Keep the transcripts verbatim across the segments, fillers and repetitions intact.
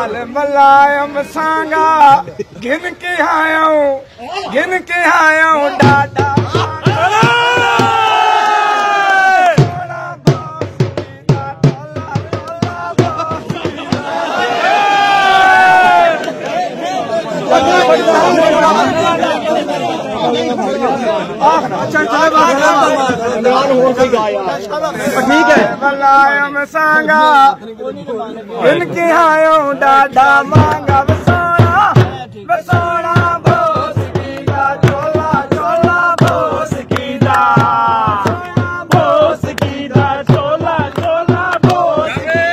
हाल मलायम सांगा गिन के आयो गिन के आयो डाडा ठीक है मलायम सांगा इनके आयो डाडा मांगा बसोना बसोना भोस कीदा चोला चोला भोस कीदा भोस कीदा चोला चोला भोस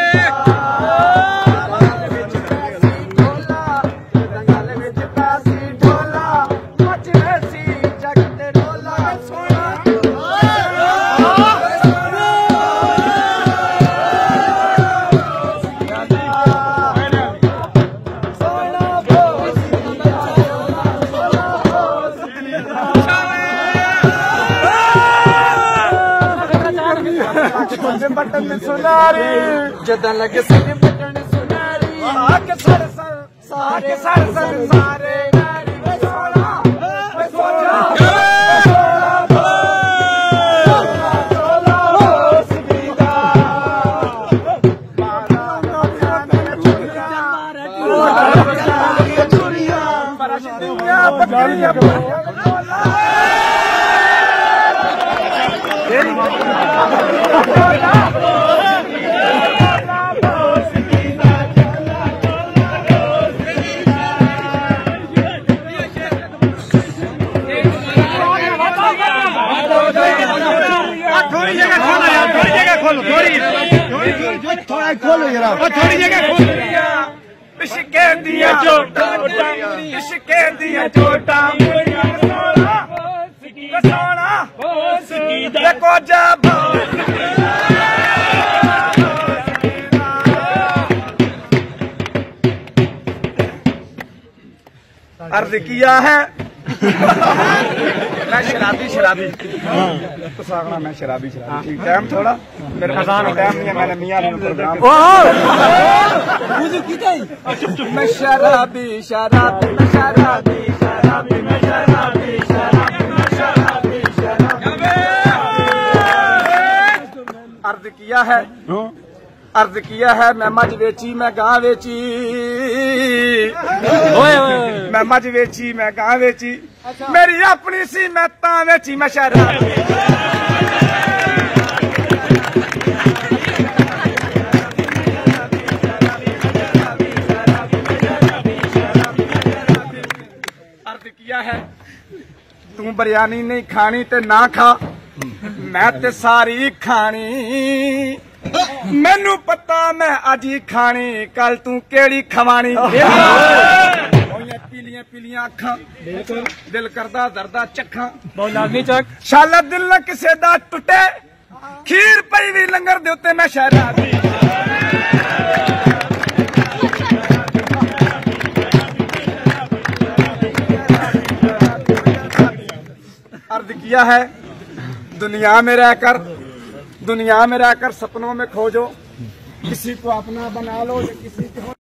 बटन सुनारी जदा लगे सगे बटन सुनारी आके सर सर सारे सर सर सारे नारी सोना सोना खोलो जरा थोड़ी जगह खोलो इश्के दिया चोटा इश्के दिया चोटा सोना देखो जब अर्ज किया है मैं शराबी शराबी तो सागना मैं शराबी शराबी टाइम थोड़ा मेरे पास टाइम नहीं है मैंने मियां ने प्रोग्राम मैं शराबी शराबी मैं शराबी शराबी मैं शराबी शराबी मैं शराबी शराबी अर्ज किया है अर्ज किया है मैं मज वेची मैं गां वेची मैं मज वेची मैं गां वेची मेरी अपनी सी मैं ता वेची मैं शराब अर्ज किया है तू बिरयानी नहीं खानी ते ना खा मैं ते सारी खानी मैनू पता मैं अज ही खानी कल तू केड़ी खवानी पीलियां पीलियां अखा दिल करदा दरदा चखा चक शाला दिल न किसे दा टुटे खीर पई भी लंगर दे उत्ते मैं शराबी अर्ज किया है दुनिया में रहकर दुनिया में रहकर सपनों में खोजो किसी को अपना बना लो या किसी को